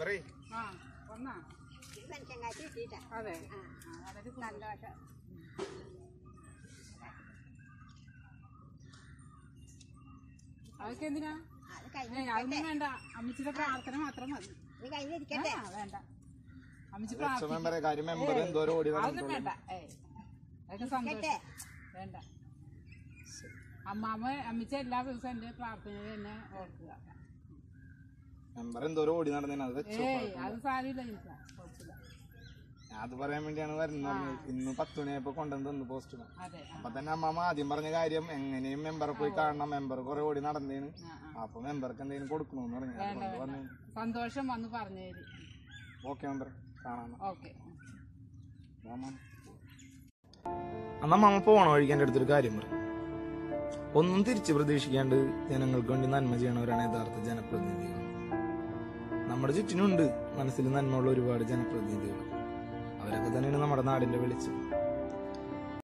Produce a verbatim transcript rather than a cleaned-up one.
അതെ അതൊക്കെ എന്തിനാ അതൊന്നും വേണ്ട അമ്മച്ചിയുടെ പ്രാർത്ഥന മാത്രം മതി വേണ്ട അമ്മച്ചി അതൊന്നും വേണ്ട ഏ അതൊക്കെ സന്തോഷം വേണ്ട അമ്മാമ്മ അമ്മച്ചി എല്ലാ ദിവസവും എന്റെ പ്രാർത്ഥനയിൽ തന്നെ ഓർക്കുക അത് സാരിയില്ല എനിക്ക് കുഴപ്പമില്ല അത് പറയാൻ വേണ്ടിയാണ് വരുന്നത് ഇന്ന് പത്ത് മണിയായപ്പോ കൊണ്ടുവന്ന് തന്നു പോസ്റ്റ് അപ്പൊ തന്നെ അമ്മാമ ആദ്യം പറഞ്ഞ കാര്യം എങ്ങനെയും മെമ്പറെ പോയി കാണണം മെമ്പർ കുറെ ഓടി നടന്നേന് അപ്പൊ മെമ്പർക്ക് എന്തെങ്കിലും കൊടുക്കണോന്ന് പറഞ്ഞു സന്തോഷം വന്ന് പറഞ്ഞു ഓക്കെ മെമ്പർ കാണാം ഓക്കെ അന്നാ മാമ പോണ വഴിക്ക് എന്റെ അടുത്തൊരു കാര്യം പറഞ്ഞു ഒന്നും തിരിച്ച് പ്രതീക്ഷിക്കാണ്ട് ജനങ്ങൾക്ക് വേണ്ടി നന്മ ചെയ്യണവരാണ് യഥാർത്ഥ ജനപ്രതിനിധികൾ നമ്മുടെ ചുറ്റിനുണ്ട് മനസ്സിൽ നന്മയുള്ള ഒരുപാട് ജനപ്രതിനിധികൾ അവരൊക്കെ തന്നെയാണ് നമ്മുടെ നാടിന്റെ വെളിച്ചം